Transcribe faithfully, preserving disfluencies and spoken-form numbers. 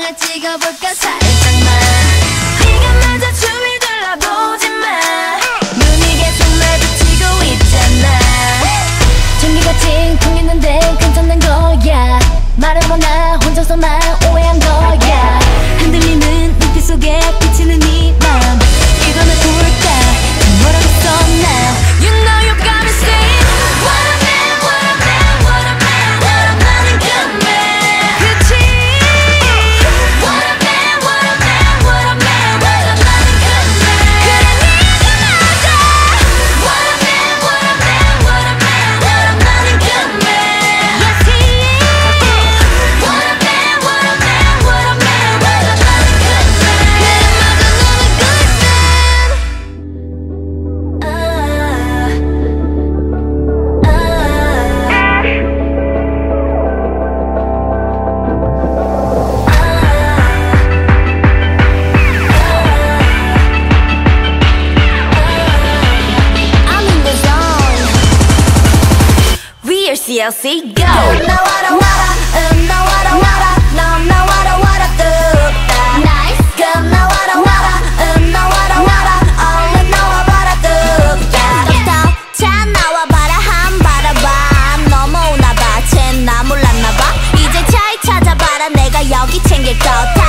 날 찍어볼까 살짝만. 네가 맞아 주위 둘러보지마. 눈이 계속 마주치고 있잖아. 전기가 칭통 있는데 괜찮은 거야. 말해보나 혼자서만 오해한 거야. 흔들리는 눈빛 속에 비치는 네 맘. 이거는 볼까 뭐라고 썼나. You know you got me saying what a man, what a man, what a man, what a man, a good man. 그치? What a man, what a man, what a man, what a man, a good man. 그래 네가 맞아. What a man, what a man, what a man, what a man, a good man. Yes he is. What a man, what a man, what a man, what a man, a good man. 그래 맞아 너는 good man. 아, I'm in the zone. We are C L C, go. 나 와라 와라, 음, 나 와라 와라, 넌 나 와라 와라 뚝딱. Nice. 그럼 나 와라 와라, 음, 나 와라 와라, 얼른 나와봐라 뚝딱. 자 나와봐라 한 바라봐. 넘어오나봐, 쟨 나 몰랐나봐. 이제 잘 찾아봐라 내가 여기 챙길 것.